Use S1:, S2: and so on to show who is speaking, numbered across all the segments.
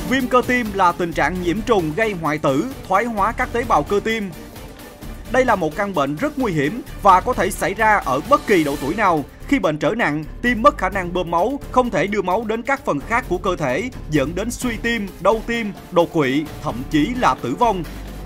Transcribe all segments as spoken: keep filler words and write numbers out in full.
S1: Viêm cơ tim là tình trạng nhiễm trùng gây hoại tử, thoái hóa các tế bào cơ tim. Đây là một căn bệnh rất nguy hiểm và có thể xảy ra ở bất kỳ độ tuổi nào. Khi bệnh trở nặng, tim mất khả năng bơm máu, không thể đưa máu đến các phần khác của cơ thể, dẫn đến suy tim, đau tim, đột quỵ, thậm chí là tử vong.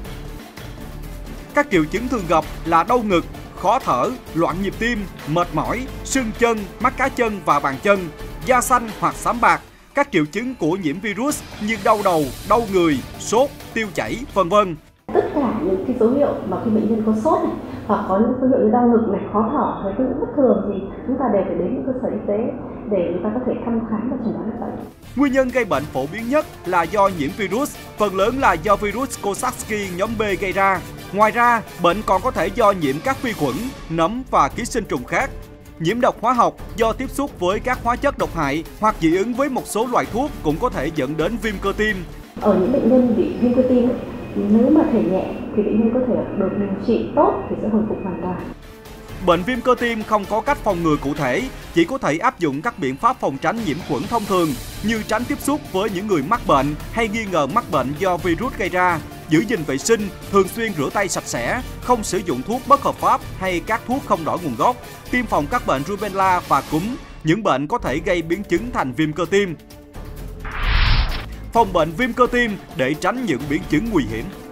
S1: Các triệu chứng thường gặp là đau ngực, khó thở, loạn nhịp tim, mệt mỏi, sưng chân, mắt cá chân và bàn chân, da xanh hoặc xám bạc. Các triệu chứng của nhiễm virus như đau đầu, đau người, sốt, tiêu chảy, vân vân.
S2: Tất cả những cái dấu hiệu mà khi bệnh nhân có sốt này, hoặc có những dấu hiệu như đau ngực này, khó thở với những bất thường thì chúng ta đều phải đến những cơ sở y tế để người ta có thể thăm khám và chẩn đoán bệnh.
S1: Nguyên nhân gây bệnh phổ biến nhất là do nhiễm virus, phần lớn là do virus Coxsackie nhóm B gây ra. Ngoài ra, bệnh còn có thể do nhiễm các vi khuẩn, nấm và ký sinh trùng khác. Nhiễm độc hóa học do tiếp xúc với các hóa chất độc hại hoặc dị ứng với một số loại thuốc cũng có thể dẫn đến viêm cơ tim.
S2: Ở những bệnh nhân bị viêm cơ tim, nếu mà thể nhẹ thì bệnh nhân có thể được điều trị tốt thì sẽ hồi phục hoàn toàn.
S1: Bệnh viêm cơ tim không có cách phòng ngừa cụ thể, chỉ có thể áp dụng các biện pháp phòng tránh nhiễm khuẩn thông thường như tránh tiếp xúc với những người mắc bệnh hay nghi ngờ mắc bệnh do virus gây ra, giữ gìn vệ sinh, thường xuyên rửa tay sạch sẽ, không sử dụng thuốc bất hợp pháp hay các thuốc không rõ nguồn gốc, tiêm phòng các bệnh rubella và cúm, những bệnh có thể gây biến chứng thành viêm cơ tim. Phòng bệnh viêm cơ tim để tránh những biến chứng nguy hiểm.